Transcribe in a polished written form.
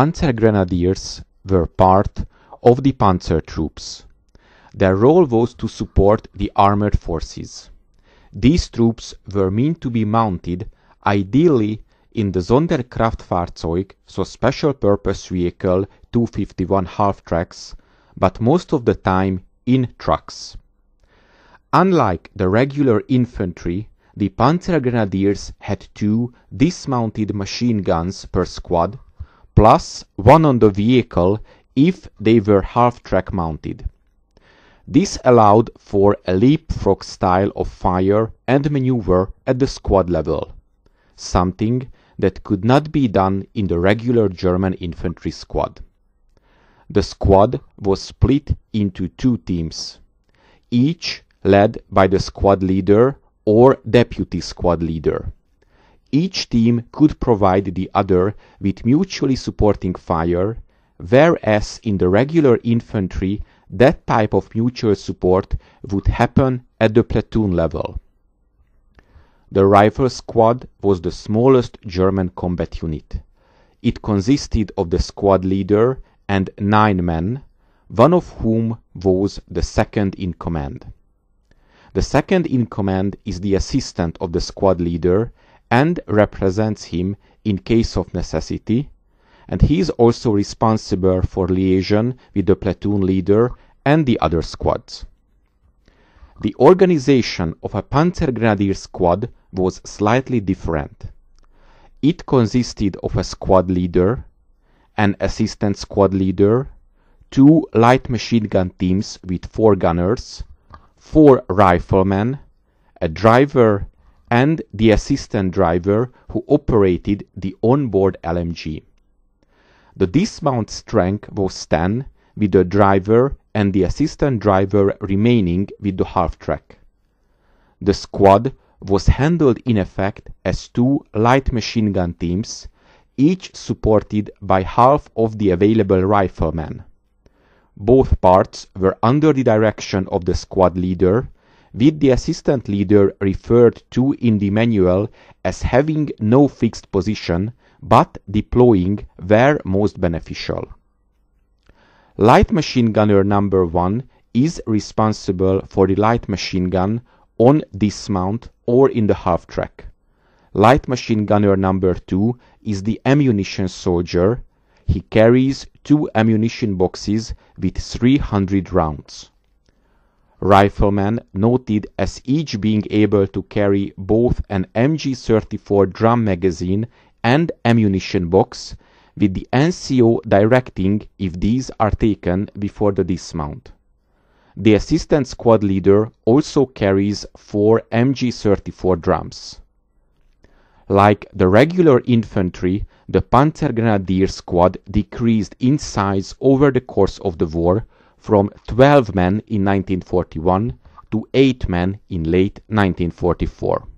Panzergrenadiers were part of the panzer troops. Their role was to support the armored forces. These troops were meant to be mounted, ideally in the Sonderkraftfahrzeug, so special purpose vehicle 251 half-tracks, but most of the time in trucks. Unlike the regular infantry, the Panzergrenadiers had 2 dismounted machine guns per squad, plus 1 on the vehicle if they were half-track mounted. This allowed for a leapfrog style of fire and maneuver at the squad level, something that could not be done in the regular German infantry squad. The squad was split into 2 teams, each led by the squad leader or deputy squad leader. Each team could provide the other with mutually supporting fire, whereas in the regular infantry that type of mutual support would happen at the platoon level. The rifle squad was the smallest German combat unit. It consisted of the squad leader and 9 men, one of whom was the second in command. The second in command is the assistant of the squad leader and represents him in case of necessity, and he is also responsible for liaison with the platoon leader and the other squads. The organization of a Panzergrenadier squad was slightly different. It consisted of a squad leader, an assistant squad leader, 2 light machine gun teams with 4 gunners, 4 riflemen, a driver, and the assistant driver who operated the onboard LMG. The dismount strength was 10, with the driver and the assistant driver remaining with the half-track. The squad was handled in effect as 2 light machine gun teams, each supported by half of the available riflemen. Both parts were under the direction of the squad leader, with the assistant leader referred to in the manual as having no fixed position but deploying where most beneficial. Light machine gunner number 1 is responsible for the light machine gun on dismount or in the half-track. Light machine gunner number 2 is the ammunition soldier. He carries 2 ammunition boxes with 300 rounds. Riflemen noted as each being able to carry both an MG34 drum magazine and ammunition box, with the NCO directing if these are taken before the dismount. The assistant squad leader also carries 4 MG34 drums. Like the regular infantry, the Panzergrenadier squad decreased in size over the course of the war from 12 men in 1941 to 8 men in late 1944.